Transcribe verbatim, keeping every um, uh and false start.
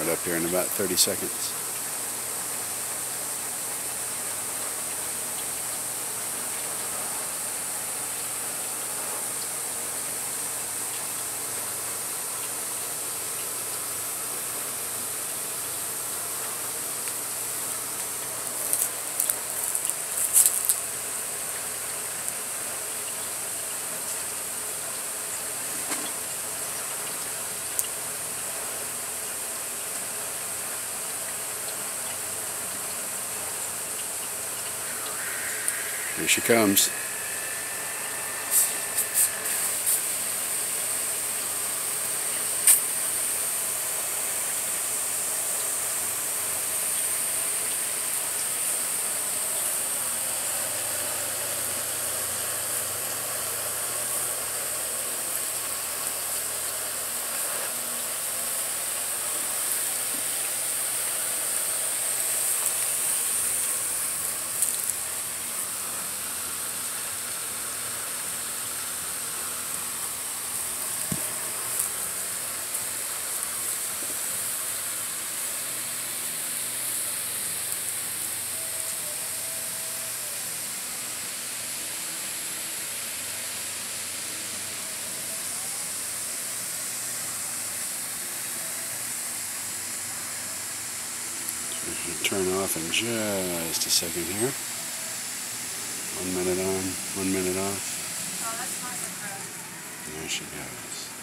start up here in about thirty seconds. Here she comes. Turn off in just a second here. One minute on, one minute off. Oh, that's my surprise. There she goes.